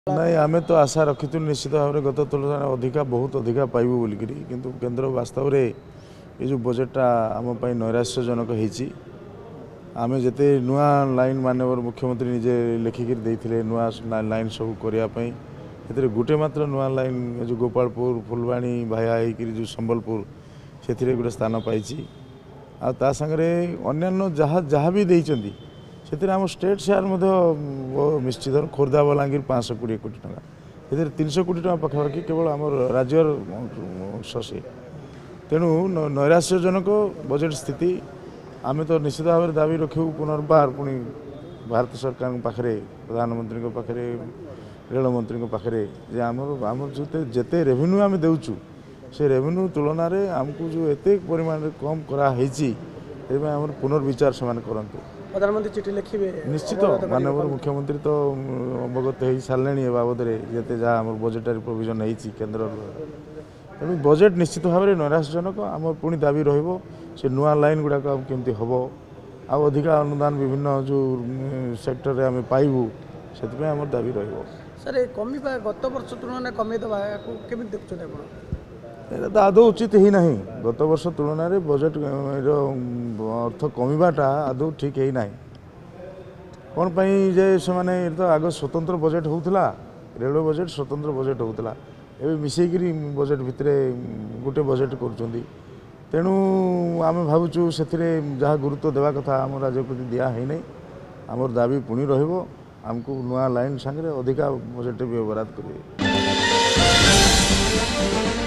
नहीं आमे तो आशा रखी निश्चित भाव में गत तुलन अधिका बहुत अधिका पाइबू बोलिकी किंतु केंद्र वास्तव में ये जो बजेटा आम नैराश्यजनक होती आमे जिते नुआ लाइन मानवर मुख्यमंत्री निजे लिखिकी देते नुआ लाइन सब करने गोटे मात्र नुआ लाइन जो गोपालपुर फुलवाणी भाया जो संबलपुर से गोटे स्थान पाई आ सागरे अन्य जहाँ जहाँ भी देती से आम स्टेट शेयर निश्चित खोर्धा बलांगीर 520 कोटी टका से 300 कोटी टका पाखापाखि केवल आम राज्यर शशे तेणु नैराश्यजनक बजेट स्थिति आम तो निश्चित भाव में दाबी रखू पुनर्बार पुणी भारत सरकार पाखे प्रधानमंत्री पाखे रेलमंत्री पाखे आम जिते रेवेन्यू आम देचु से रेवेन्यू तुलन में आमको जो एते परिमाण कम कराई पुनर्विचार से करते प्रधानमंत्री चिठी लिखे निश्चित माननीय मुख्यमंत्री तो अवगत हो सारे बाबद जिते जहाँ बजेटरी प्रोविजन होती केन्द्र तेणु बजेट निश्चित भाव में नैराश्यजनक आम पुणी दाबी से नुआ लाइन गुड़ाक केमती हम अधिका अनुदान विभिन्न जो सेक्टर में आम पाइबू से आम दाबी सर कमिबा गत वर्ष तुलन में कमेदबा केमी देखुछन तो आदौ उचित ही नहीं गत वर्ष तुलन में बजेट अर्थ कमिबाटा आदौ ठीक ही नहीं कौन पाई जे से माने तो आग स्वतंत्र बजेट होउतला रेलवे बजेट स्वतंत्र बजेट होउतला एबे मिसेकरी बजेट भितर गोटे बजेट करुचंदी तेणु आम भावुँ से जहाँ गुरुत्व देवा कथा आम राज्य को दिया है नहीं आमर दाबी पुणी रहिबो आमको नुआ लाइन सांगे अधिका बजेट भी बराद करेंगे।